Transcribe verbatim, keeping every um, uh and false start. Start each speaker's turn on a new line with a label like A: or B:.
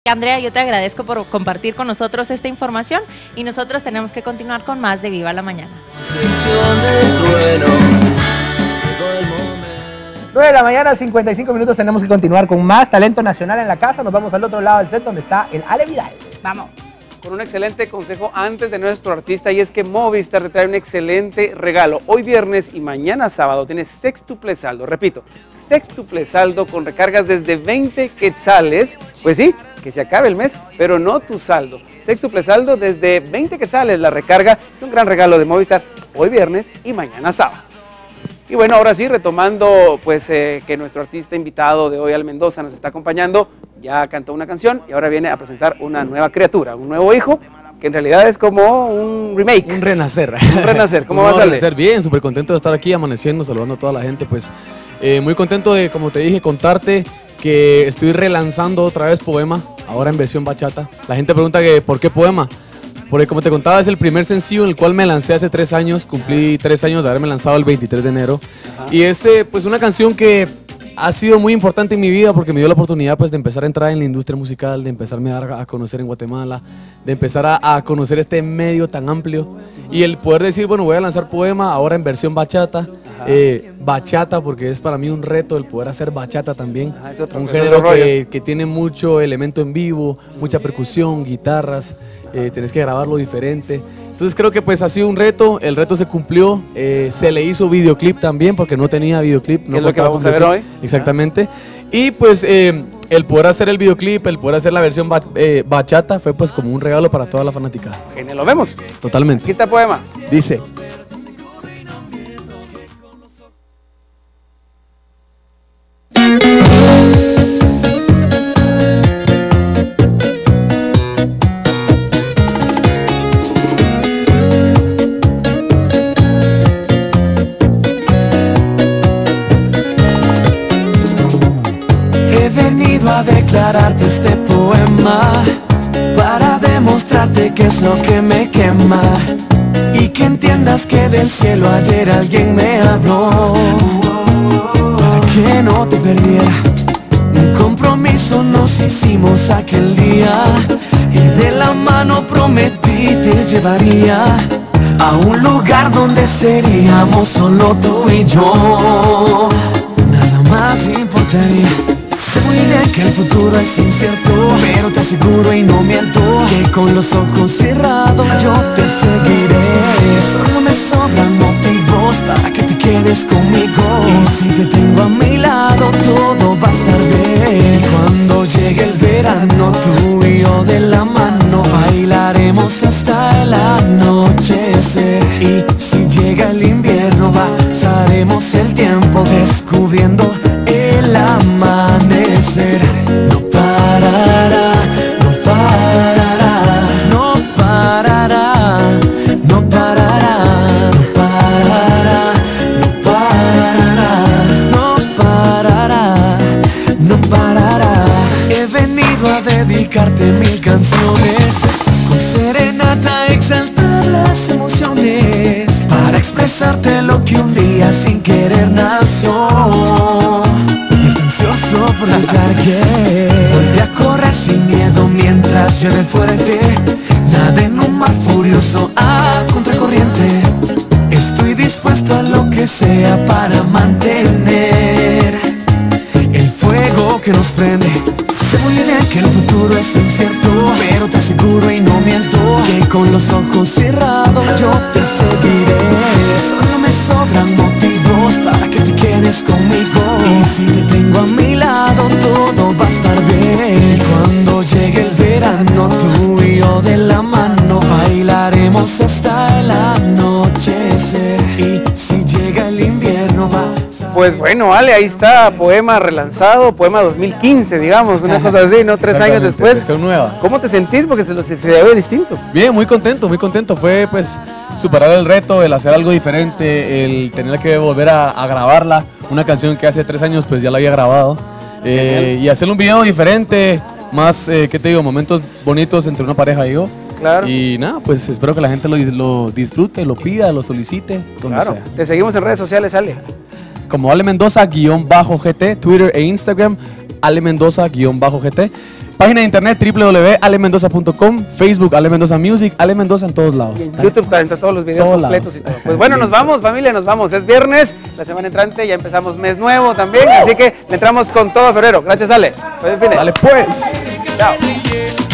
A: Andrea, yo te agradezco por compartir con nosotros esta información y nosotros tenemos que continuar con más de Viva la Mañana.
B: nueve de la mañana, cincuenta y cinco minutos, tenemos que continuar con más talento nacional en la casa. Nos vamos al otro lado del set donde está el Ale Vidal. Vamos.
C: Con un excelente consejo antes de nuestro artista, y es que Movistar te trae un excelente regalo. Hoy viernes y mañana sábado tienes sextuple saldo, repito, sextuple saldo con recargas desde veinte quetzales. Pues sí, que se acabe el mes, pero no tu saldo. Sextuple saldo desde veinte quetzales la recarga. Es un gran regalo de Movistar hoy viernes y mañana sábado. Y bueno, ahora sí, retomando pues eh, que nuestro artista invitado de hoy, Ale Mendoza, nos está acompañando. Ya cantó una canción y ahora viene a presentar una nueva criatura, un nuevo hijo, que en realidad es como un remake.
D: Un renacer.
C: Un renacer. ¿Cómo
D: un
C: vas a
D: renacer? Bien, súper contento de estar aquí amaneciendo, saludando a toda la gente. Pues eh, muy contento de, como te dije, contarte que estoy relanzando otra vez Poema, ahora en versión bachata. La gente pregunta que ¿por qué Poema? Porque como te contaba, es el primer sencillo en el cual me lancé hace tres años, cumplí tres años de haberme lanzado el veintitrés de enero. Ajá. Y es eh, pues una canción que ha sido muy importante en mi vida porque me dio la oportunidad pues de empezar a entrar en la industria musical, de empezarme a dar a conocer en Guatemala, de empezar a, a conocer este medio tan amplio y el poder decir, bueno, voy a lanzar Poema ahora en versión bachata, eh, bachata porque es para mí un reto el poder hacer bachata también, Ajá, otro, un género que, que tiene mucho elemento en vivo, mucha percusión, guitarras, eh, tenés que grabarlo diferente. Entonces creo que pues ha sido un reto, el reto se cumplió, eh, se le hizo videoclip también porque no tenía videoclip. No
C: es lo que vamos a ver hoy.
D: Exactamente. Y pues eh, el poder hacer el videoclip, el poder hacer la versión ba eh, bachata fue pues como un regalo para toda la fanaticada.
C: Genial, ¿lo vemos?
D: Totalmente.
C: Aquí está Poema.
D: Dice.
E: A declararte este poema para demostrarte que es lo que me quema y que entiendas que del cielo ayer alguien me habló para que no te perdiera. Un compromiso nos hicimos aquel día y de la mano prometí te llevaría a un lugar donde seríamos solo tú y yo. Nada más importaría. Sé muy bien que el futuro es incierto, pero te aseguro y no miento que con los ojos cerrados yo te seguiré. Solo me sobran motivos para que te quedes conmigo, y si te tengo a mi lado todo va a estar bien. Cuando llegue el verano tú y yo de la mano bailaremos hasta el anochecer, y si llega el invierno pasaremos el tiempo descubriendo el amanecer. No parará, no parará, no parará, no parará, no parará, no parará, no parará, no parará. He venido a dedicarte mil canciones, con serenata exaltar las emociones, para expresarte lo que un día sin querer nació. Ansioso por gritar que volví a correr sin miedo mientras llueve fuerte. Nada en un mar furioso a contracorriente. Estoy dispuesto a lo que sea para mantener el fuego que nos prende. Sé muy bien que el futuro es incierto, pero te aseguro y no miento que con los ojos cerrados yo te seguiré. Solo me sobran motivos para que te quedes conmigo, y si te tengo a mi lado todo va a estar bien. Cuando llegue el verano tú y yo de la mano bailaremos hasta el anochecer, y si llega el invierno va.
C: Pues bueno, Ale, ahí está, Poema relanzado, Poema dos mil quince, digamos, una cosa así, ¿no? Tres años después.
D: Nueva.
C: ¿Cómo te sentís? Porque se, se, se ve distinto.
D: Bien, muy contento, muy contento. Fue pues superar el reto, el hacer algo diferente, el tener que volver a, a grabarla. Una canción que hace tres años pues ya la había grabado. Eh, y hacer un video diferente, más, eh, ¿qué te digo? Momentos bonitos entre una pareja y yo.
C: Claro.
D: Y nada, pues espero que la gente lo, lo disfrute, lo pida, lo solicite, donde
C: claro.
D: sea.
C: Te seguimos en redes sociales, Ale.
D: Como Ale Mendoza guión bajo G T, Twitter e Instagram, Ale Mendoza guión bajo G T. página de internet w w w punto ale mendoza punto com, Facebook Ale Mendoza Music, Ale Mendoza en todos lados.
C: Y en YouTube también están todos los videos
D: todos
C: completos
D: lados.
C: y todo. Pues bueno, nos vamos, familia, nos vamos. Es viernes, la semana entrante ya empezamos mes nuevo también, así que le entramos con todo febrero. Gracias, Ale. Pues,
D: Dale pues.
C: Chao.